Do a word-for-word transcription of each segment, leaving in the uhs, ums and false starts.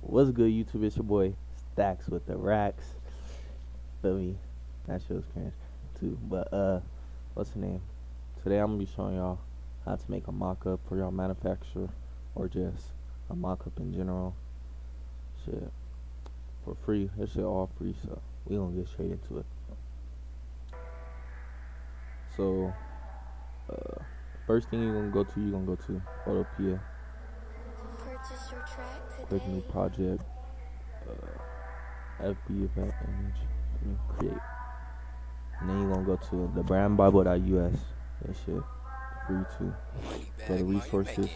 What's good, YouTube? It's your boy Stacks with the Racks. Feel me? That shit was cringe too. But uh, what's the name? Today I'm gonna be showing y'all how to make a mock-up for y'all manufacturer or just a mock-up in general. Shit, for free. This shit all free, so we gonna get straight into it. So, uh, first thing you're gonna go to, you're gonna go to photopea. Click new project. Uh, F B event image. I mean, create. And then you're gonna go to the brand bible dot U S. That shit free too. Go to resources.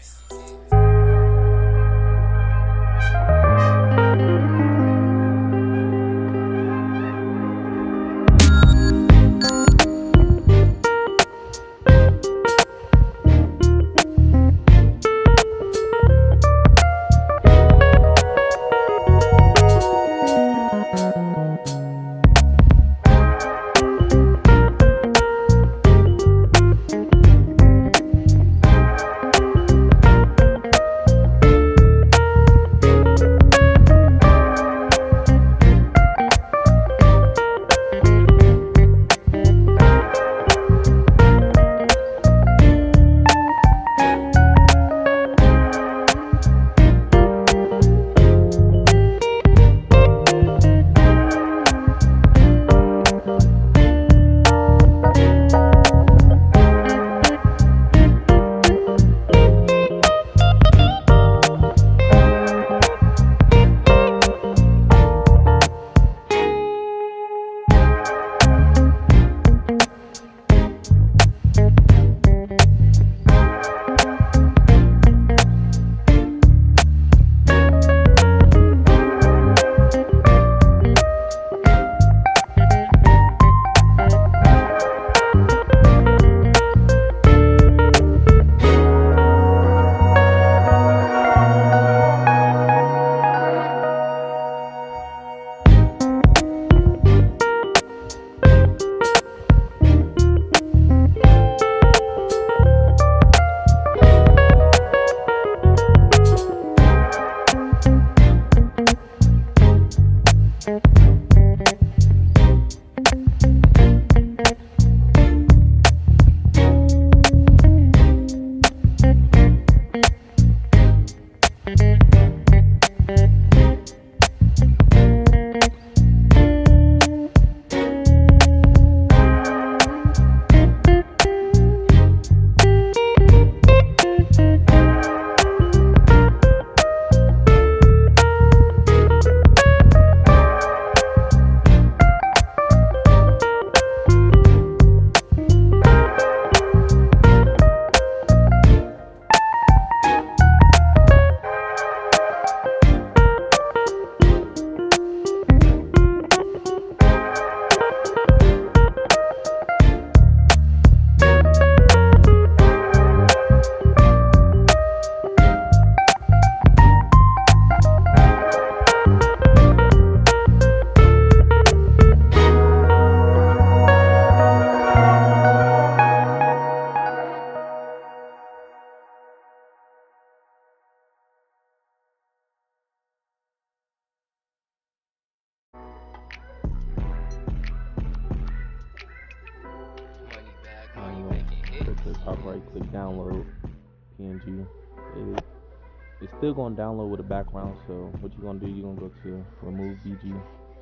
Click the top right, click download P N G. It, it's still going to download with a background, so what you're going to do, you're going to go to remove B G.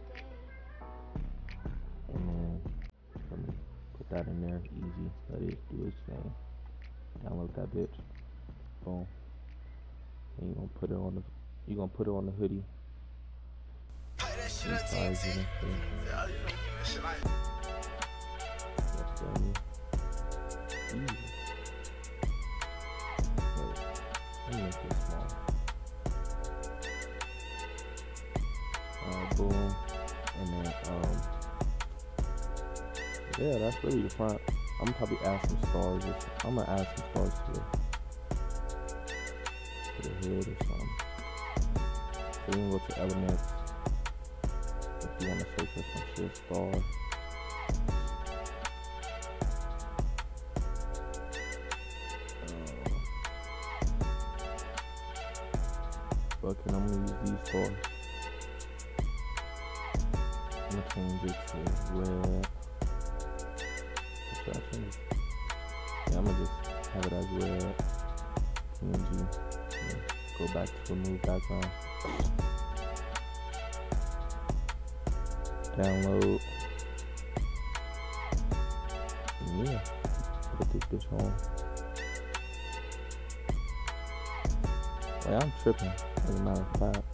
And then let me put that in there, easy. Let it do its thing. Download that bitch. Boom. And you're going to put it on the, you're going to put it on the hoodie. Resize it and shit. That's done. Easy. Wait, let me make this small. Uh, boom, and then um, yeah, that's really the front. I'm gonna probably add some stars. I'm gonna add some stars to the to the hood or something. So you can go to elements if you want to search for some shit star. Fucking, I'm I'm gonna use these stars. I'm gonna change it to red. Should I change it? Yeah, I'm gonna just have it as red. P N G. Yeah. Go back to remove background. Download. And yeah, put this bitch on. Wait, I'm tripping. As a matter of fact,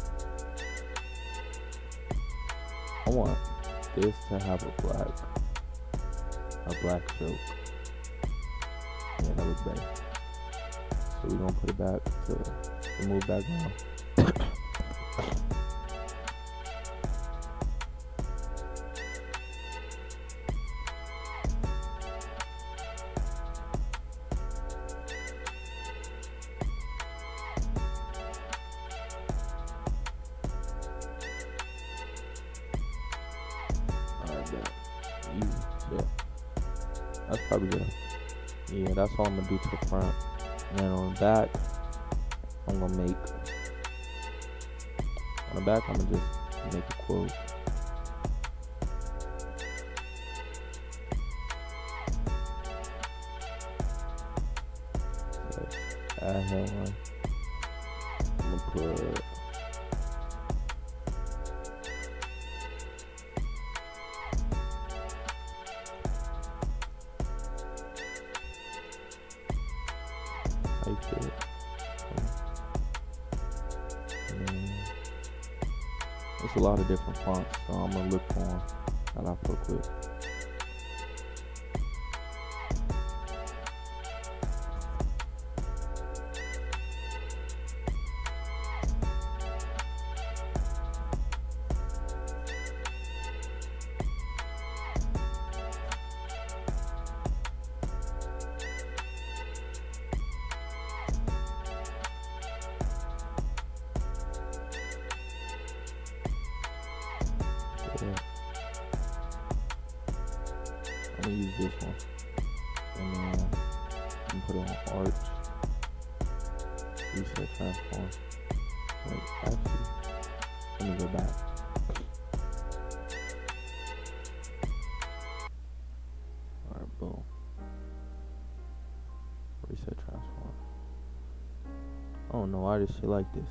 I want this to have a black, a black stroke. Yeah, that looks better. So we're gonna put it back to remove background. Easy, yeah. That's probably good. Yeah, that's all I'm gonna do to the front. And then on the back, I'm gonna make. On the back, I'm gonna just make a quote. So, add headline. I'm gonna put. Like it. There's a lot of different fonts, so I'm gonna look for them that I fuck with. Yeah. I'm gonna use this one, and then I'm gonna put it on arch, reset transform. Wait, actually, let me go back. Alright, boom. Reset transform. I don't know why this shit like this.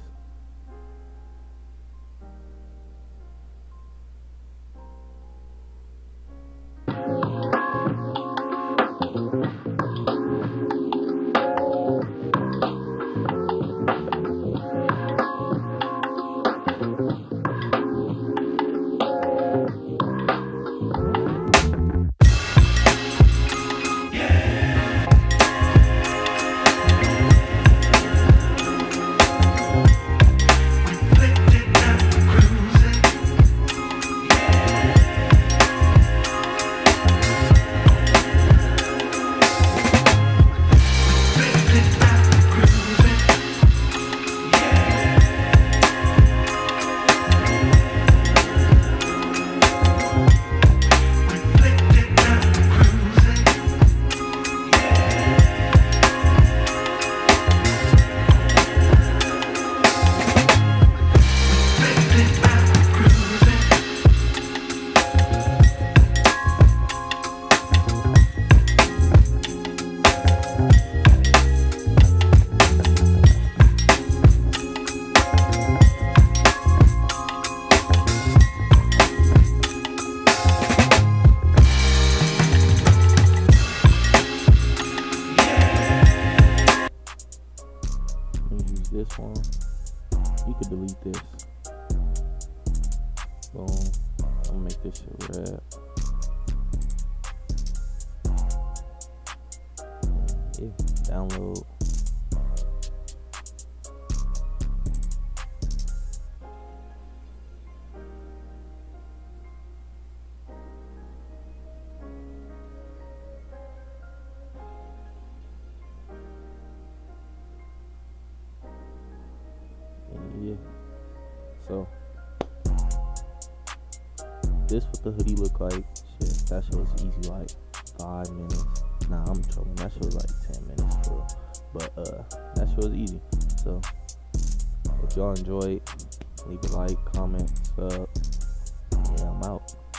This one, you could delete this. Boom. I'm gonna make this shit red. Yeah, download. Yeah. So this what the hoodie look like. Shit, that shit was easy, like five minutes. Nah, I'm trolling. That shit was like ten minutes, bro. But uh, that shit was easy. So If y'all enjoyed, leave a like, comment, sub. Yeah, I'm out.